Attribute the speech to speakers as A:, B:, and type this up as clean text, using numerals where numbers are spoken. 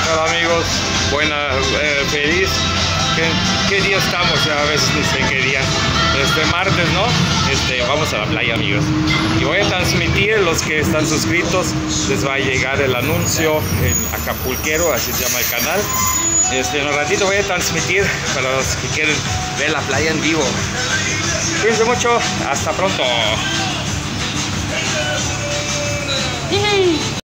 A: tal amigos? Feliz. ¿Qué día estamos? A veces ni sé qué día. Martes, ¿no? Vamos a la playa, amigos. Y voy a transmitir, los que están suscritos, les va a llegar el anuncio en Acapulquero, así se llama el canal. En un ratito voy a transmitir para los que quieren ver la playa en vivo. Cuídense mucho, hasta pronto.